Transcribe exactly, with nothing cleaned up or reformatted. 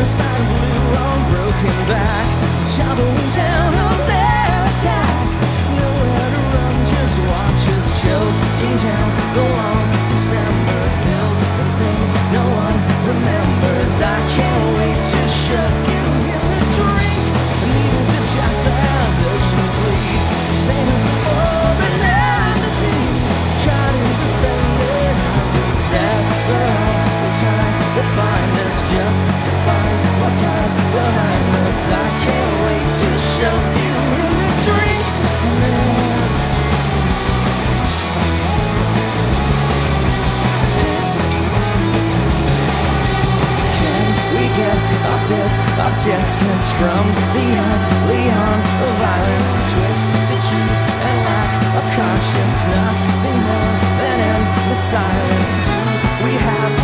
Genocide blue on broken back, toppling down on their attack. Nowhere to run, just watch us choking down the long December filled with things no one remembers. I can't wait to shove you in the drink, needle to jack as oceans bleed. Sailors before but now the sea, tried to defend it as we sever all the ties that bind us, just to find what ties behind us. I can't wait to shove you in the drink, man. Can we get a bit of distance from the ugly on the violence, twisted truth and lack of conscience? Nothing more than in the silence. Do we have